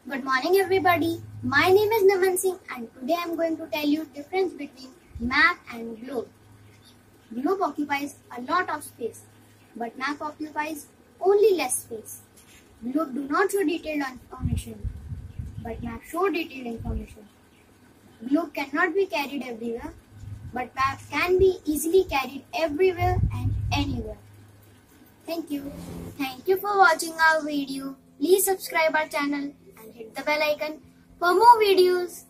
Good morning everybody. My name is Naman Singh and today I am going to tell you difference between map and globe. Globe occupies a lot of space, but map occupies only less space. Globe do not show detailed information, but map show detailed information. Globe cannot be carried everywhere, but map can be easily carried everywhere and anywhere. Thank you. Thank you for watching our video. Please subscribe our channel and hit the bell icon for more videos.